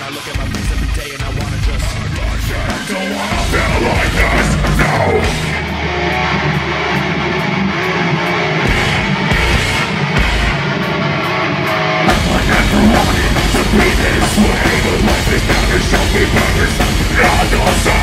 I look at my face every day and I wanna just I don't wanna feel like this, no. I never wanted to be this way, but life has never shown me purpose. I don't